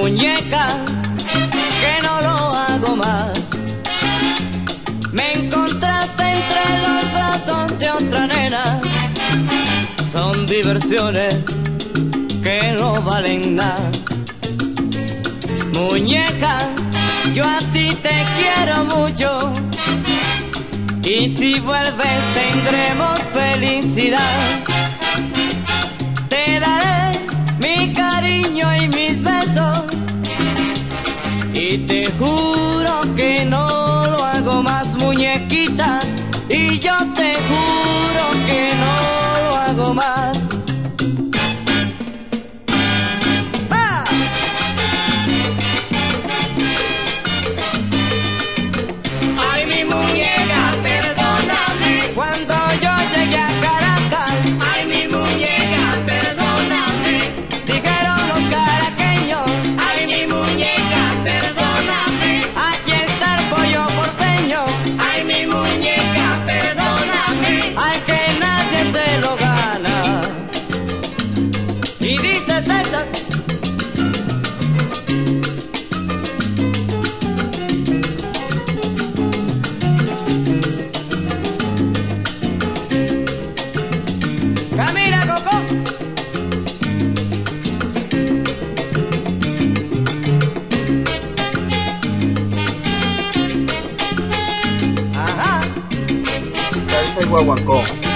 muñeca, que no lo hago más. Me encontraste entre los brazos de otra nena. Son diversiones que no valen nada. Muñeca, yo a ti te quiero mucho, y si vuelves tendremos felicidad. Te daré mi cariño y mis besos, y te juro que no lo hago más, muñequita, y yo te juro que no lo hago más. Y dices eso. Camina, Coco. Ajá. Guaguancó.